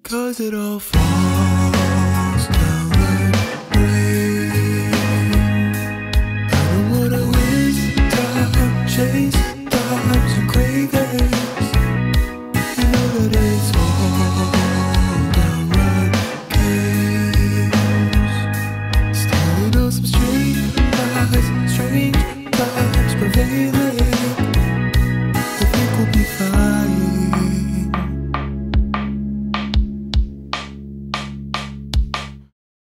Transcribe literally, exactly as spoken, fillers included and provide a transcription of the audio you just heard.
'cause it all falls down like rain. I don't wanna waste time, chase times and cravings. You know that it's all downright chaos. Standing on some street lights, strange vibes prevailing.